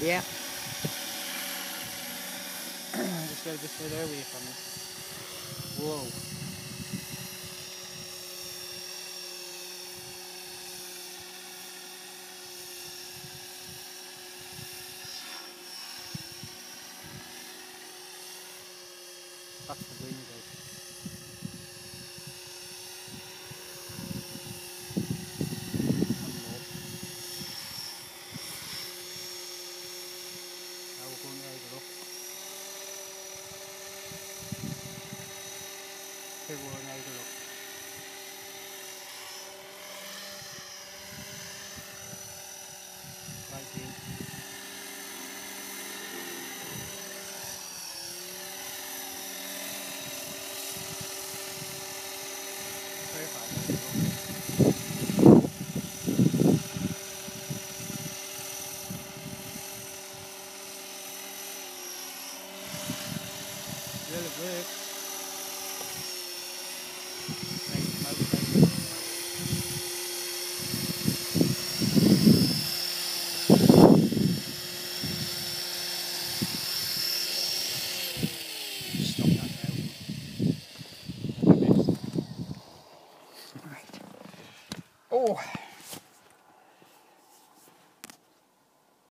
Yeah. Just got a bit further away from it. Whoa. That's the green guy. Now we're going right look. Here we're going right look. Right in. Very hard right look. Really works.